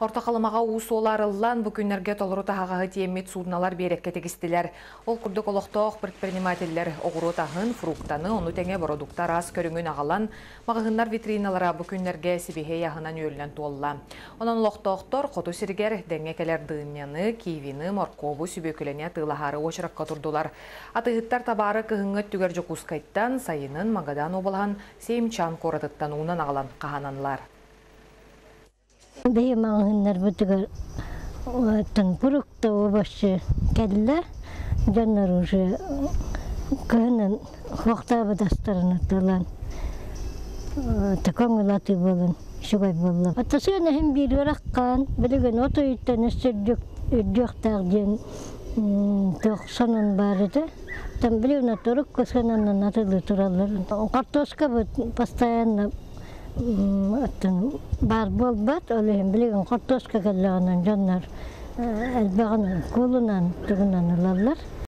Ортақалымаға уыс оларылан бүкінерге толыру тағағы тиемет судналар берекке тегістілер. Ол күрдік олықтоқ предпринимателлер оғыру тағын, фруктаны, оны тәңе продуктар аз көріңін ағалан, мағығынар витриналара бүкінерге сібіге яғынан өлінен туолла. Онан олықтоқтор қоту сіргер дәңекелер дыняны, кивины, моркову сүбекілене тылахары очыраққа тұрдылар. Атығыттар табары кығыңы түгер жүкускайттан, сайынын мағадан обылған сеймчан қоратыттан уынан ағалан қағананлар. Бейім аңғындар бұтығыр пұрықта обашы кәлі, жанар уже күйінен хоқтабы дастарыны талан, тақоң ұлаты болын, шуғай болы. Атасы әнәхін бір өраққан, біліген оты үйттен үстірдіқтағден тоқсанын бар еді. Там білігін атырық көскенанын атылы тұралар. Картошка бұд постоянно бар болбат, олайын білеген картошка кәліғанан жанар әлбағынан қолынан тұғынан ұлалар.